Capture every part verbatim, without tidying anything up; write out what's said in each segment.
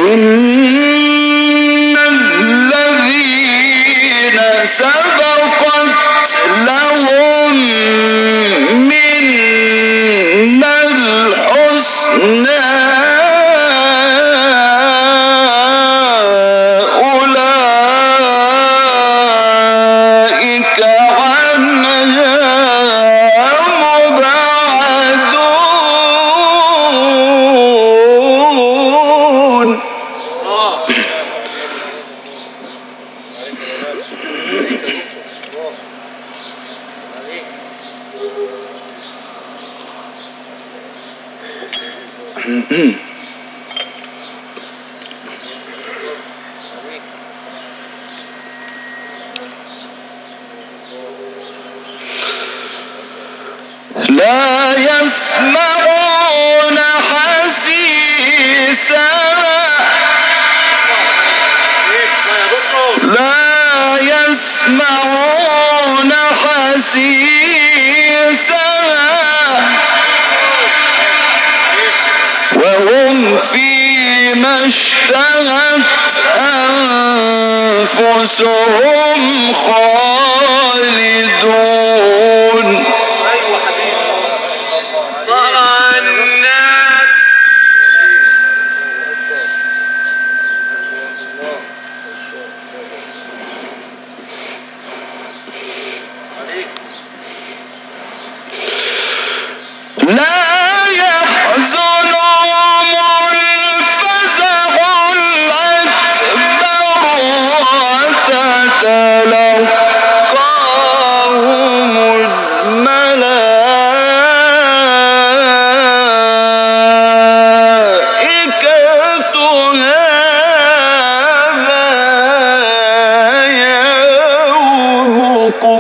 إن الذين سبقت لهم منا الحسنى أولئك عنها مبعدون. لا يسمعون حسيسا لا يسمعون حسيسا وهم فيما اشتهت أنفسهم خالدون. لا يحزنهم الفزع الأكبر وتتلقاهم الملائكة هذا يومكم.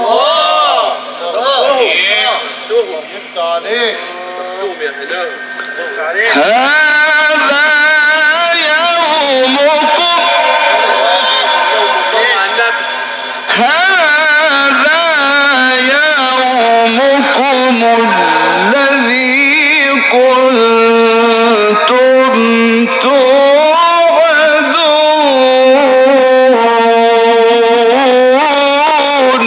هذا يومكم هذا يومكم الذي كنتم توعدون.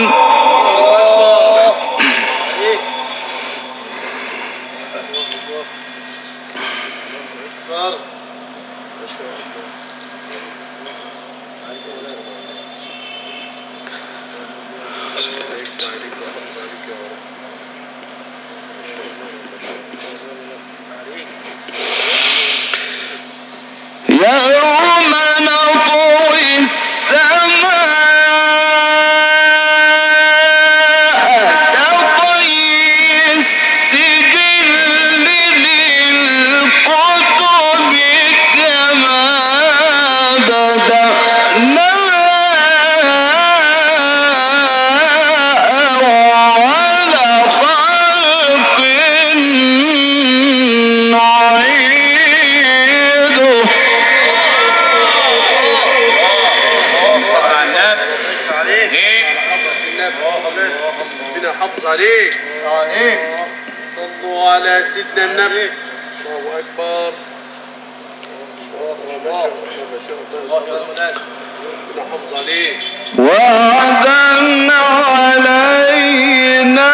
يوم نطوي السماء كطي السجل للكتب كما بدأنا أول خلق نعيده. ربنا حافظ عليك. صلوا على سيدنا النبي. الله أكبر. ربنا حافظ عليك. وعدا علينا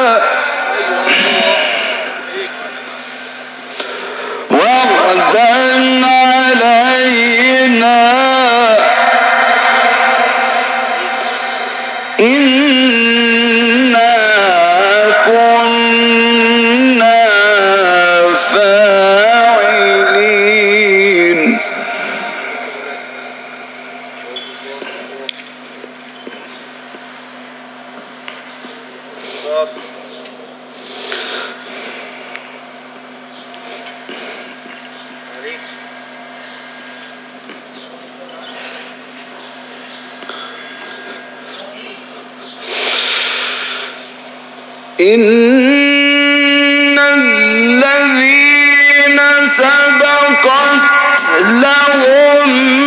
وعدا علينا إنا كنا فاعلين. إن الذين سبقت لهم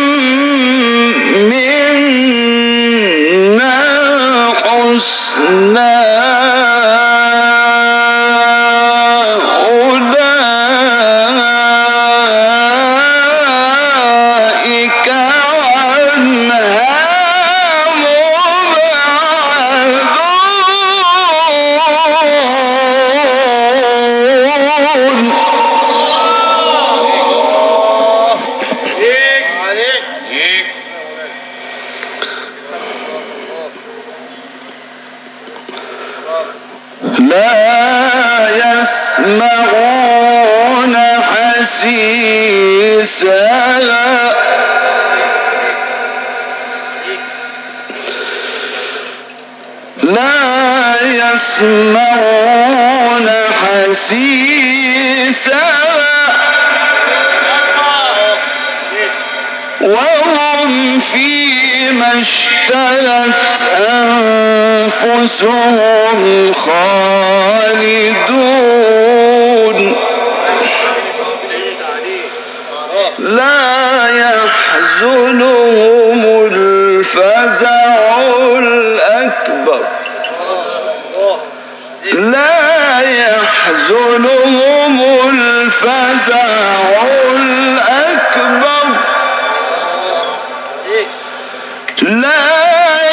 منا الحسنى أولئك حسيسها لا يسمعون حسيسها وهم فيما اشتهت أنفسهم خالدون لا يحزنهم الفزع الأكبر لا يحزنهم الفزع الأكبر لا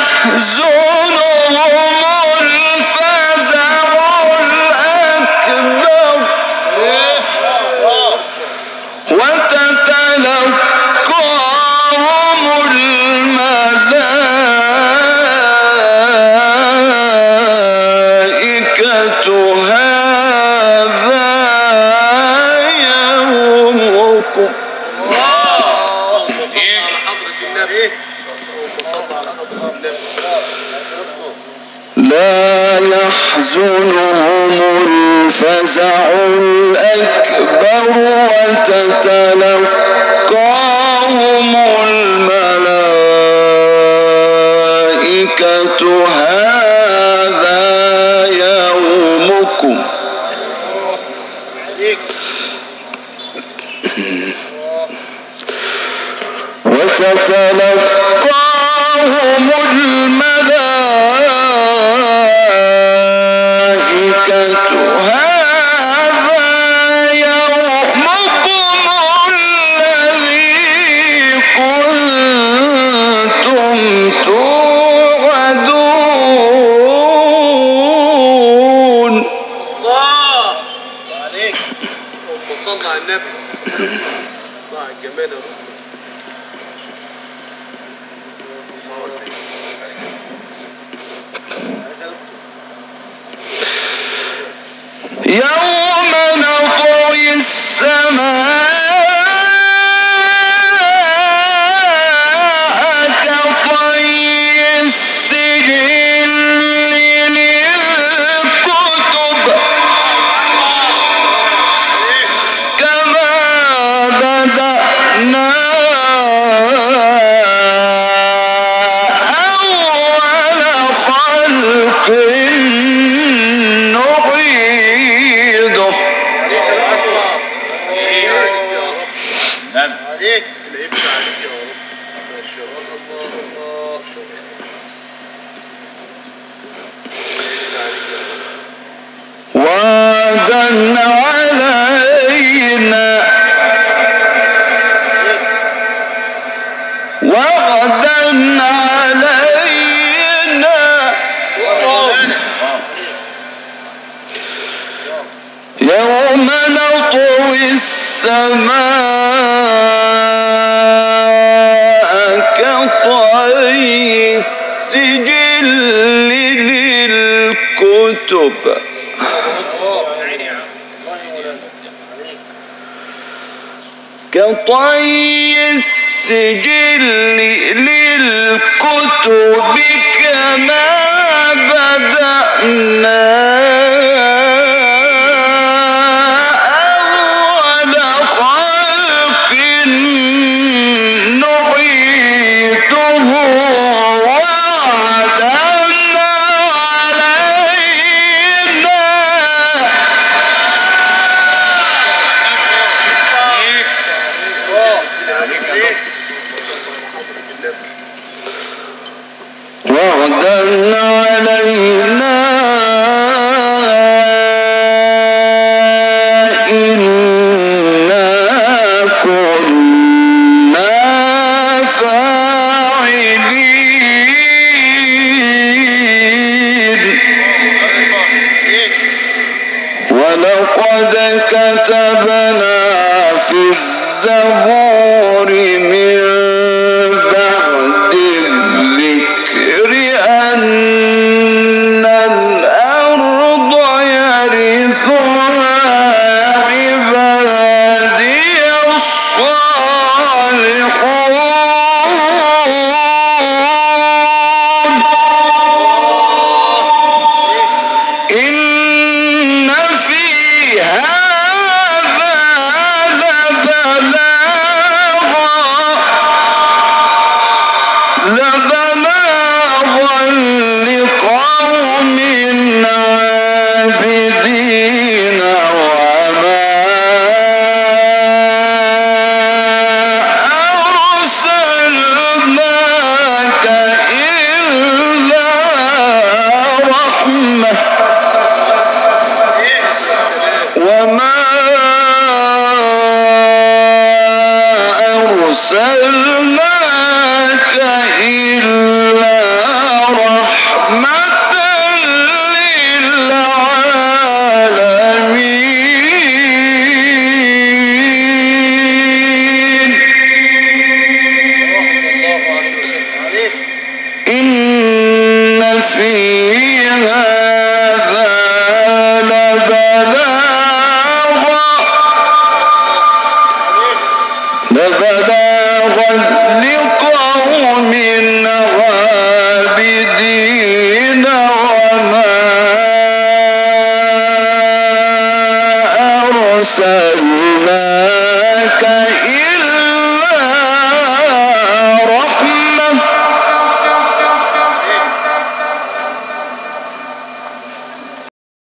يحزنهم الفزع الأكبر وتتلقاهم الملائكة هذا يومكم لا يحزنهم الفزع الأكبر وتتلقاهم الملائكة هذا يومكم وتتلقاهم الملائكة هذا يومكم الذي كنتم توعدون. الله عليك وصلى على النبي. الله على الجمال يا رب. يوم نطوي السماء كطي السجل للكتب كما بدأنا أول خلق وعدا علينا وعدا علينا يوم نطوي السماء كطي السجل للكتب كطي السجل للكتب كما بدأنا أول خلق نعيده وعدا علينا وعدا علينا إنا كنا فاعلين ولقد كتبنا في الزبور من بعد الذكر أن الأرض يرثها عبادي أرسلناك إلا رحمة للعالمين. إن في هذا لبلاغا لبلاغا لقوم عابدين وما أرسلناك